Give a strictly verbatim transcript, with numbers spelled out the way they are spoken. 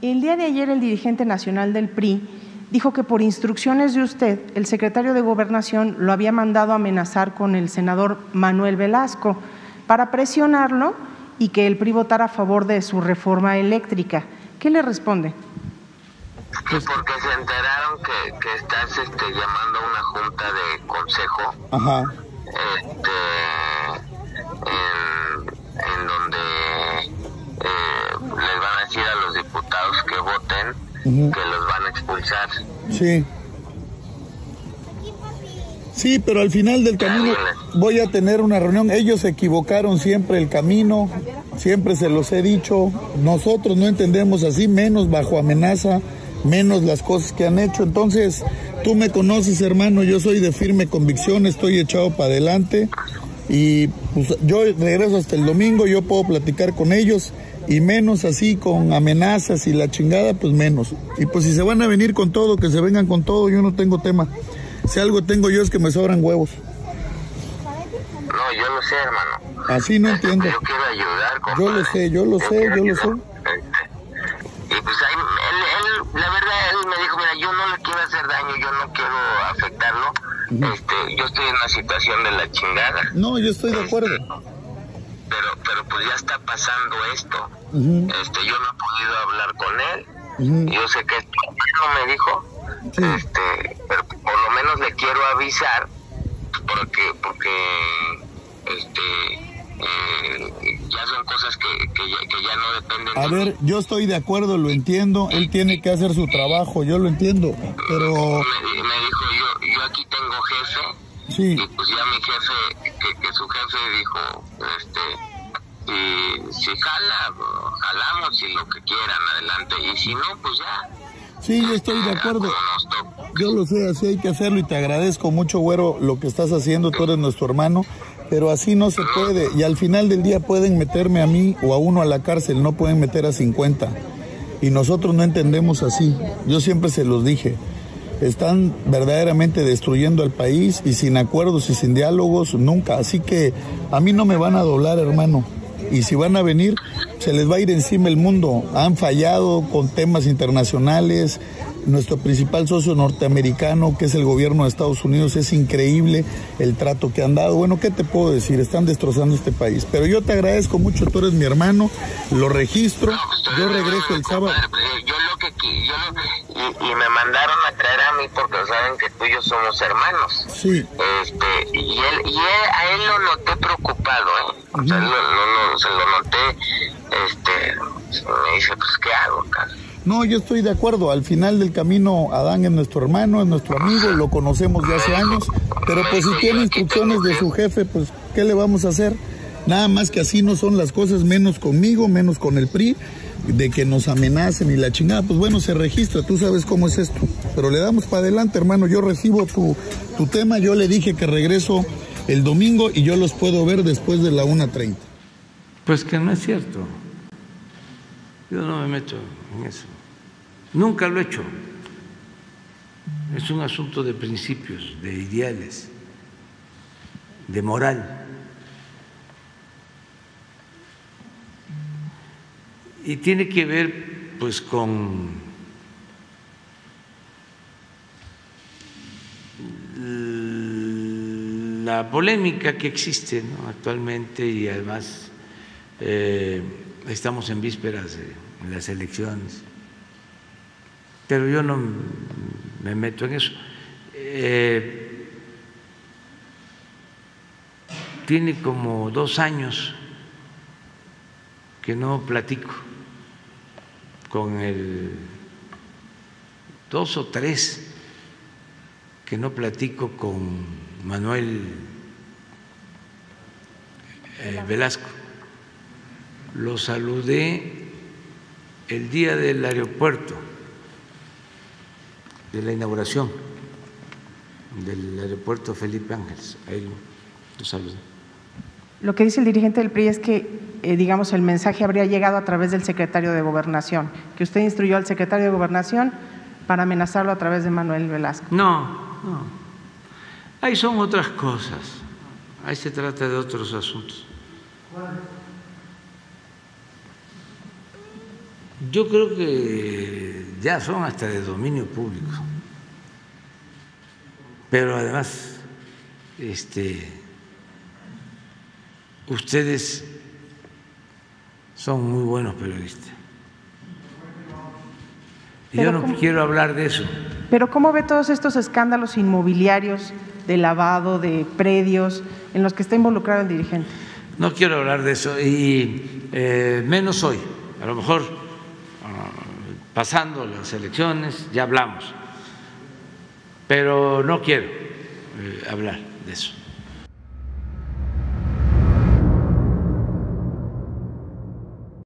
El día de ayer el dirigente nacional del P R I dijo que por instrucciones de usted, el secretario de Gobernación lo había mandado a amenazar con el senador Manuel Velasco para presionarlo y que el P R I votara a favor de su reforma eléctrica. ¿Qué le responde? Pues porque se enteraron que, que estás este, llamando a una junta de consejo. Ajá. Este, en, en donde eh, les van a decir a los diputados que voten, uh-huh, que los van a expulsar. Sí. Sí, pero al final del camino voy a tener una reunión. Ellos se equivocaron siempre el camino, siempre se los he dicho. Nosotros no entendemos así, menos bajo amenaza, menos las cosas que han hecho. Entonces, tú me conoces, hermano, yo soy de firme convicción, estoy echado para adelante y pues, yo regreso hasta el domingo, yo puedo platicar con ellos y menos así con amenazas y la chingada, pues menos. Y pues si se van a venir con todo, que se vengan con todo, yo no tengo tema. Si algo tengo yo es que me sobran huevos. No, yo lo sé, hermano. Así no entiendo. Yo quiero ayudar, compadre. Yo lo sé, yo lo yo sé, yo lo ayudar. sé. Y pues ahí, él, él, la verdad, él me dijo, mira, yo no le quiero hacer daño, yo no quiero afectarlo. Uh-huh. Este, yo estoy en una situación de la chingada. No, yo estoy de acuerdo. Este, pero, pero pues ya está pasando esto. Uh-huh. Este, yo no he podido hablar con él. Uh-huh. Yo sé que no me dijo. Sí. Este, pero por lo menos le quiero avisar porque porque este eh, ya son cosas que, que, ya, que ya no dependen a de ver, mí. Yo estoy de acuerdo, lo entiendo, él tiene que hacer su trabajo, yo lo entiendo, pero me, me dijo yo yo aquí tengo jefe, sí, y pues ya mi jefe que, que su jefe dijo este si, si jala jalamos y lo que quieran adelante y si no pues ya. Sí, yo estoy de acuerdo. Yo lo sé, así hay que hacerlo y te agradezco mucho, güero, lo que estás haciendo, tú eres nuestro hermano, pero así no se puede y al final del día pueden meterme a mí o a uno a la cárcel, no pueden meter a cincuenta y nosotros no entendemos así, yo siempre se los dije, están verdaderamente destruyendo al país y sin acuerdos y sin diálogos nunca, así que a mí no me van a doblar, hermano. Y si van a venir, se les va a ir encima el mundo. Han fallado con temas internacionales. Nuestro principal socio norteamericano, que es el gobierno de Estados Unidos, es increíble el trato que han dado. Bueno, ¿qué te puedo decir? Están destrozando este país. Pero yo te agradezco mucho, tú eres mi hermano, lo registro, yo regreso el sábado. Yo lo que yo lo, y, y me mandaron a traer a mí porque saben que tú y yo somos hermanos. Sí. Este, y él, y él, a él lo noté preocupado, ¿eh? O sea, uh-huh. lo, lo, lo, se lo noté, este, me dice, pues, ¿qué hago, cara? No, yo estoy de acuerdo, al final del camino Adán es nuestro hermano, es nuestro amigo, lo conocemos de hace años, pero pues si tiene instrucciones de su jefe, pues, ¿qué le vamos a hacer? Nada más que así no son las cosas, menos conmigo, menos con el P R I, de que nos amenacen y la chingada, pues bueno, se registra, tú sabes cómo es esto, pero le damos para adelante, hermano, yo recibo tu, tu tema, yo le dije que regreso el domingo y yo los puedo ver después de la una treinta. Pues que no es cierto, yo no me meto en eso, nunca lo he hecho, es un asunto de principios, de ideales, de moral. Y tiene que ver pues con la polémica que existe, ¿no? Actualmente y además eh, estamos en vísperas de las elecciones, pero yo no me meto en eso. Eh, tiene como dos años que no platico con el, dos o tres que no platico con Manuel eh, Velasco. Lo saludé el día del aeropuerto, de la inauguración del aeropuerto Felipe Ángeles, ahí lo saludé. Lo que dice el dirigente del P R I es que, eh, digamos, el mensaje habría llegado a través del secretario de Gobernación, que usted instruyó al secretario de Gobernación para amenazarlo a través de Manuel Velasco. No, no. Ahí son otras cosas. Ahí se trata de otros asuntos. Yo creo que ya son hasta de dominio público, pero además, este, ustedes son muy buenos periodistas. Y yo no quiero hablar de eso. Pero ¿cómo ve todos estos escándalos inmobiliarios de lavado de predios en los que está involucrado el dirigente? No quiero hablar de eso y eh, menos hoy. A lo mejor uh, pasando las elecciones ya hablamos, pero no quiero eh, hablar de eso.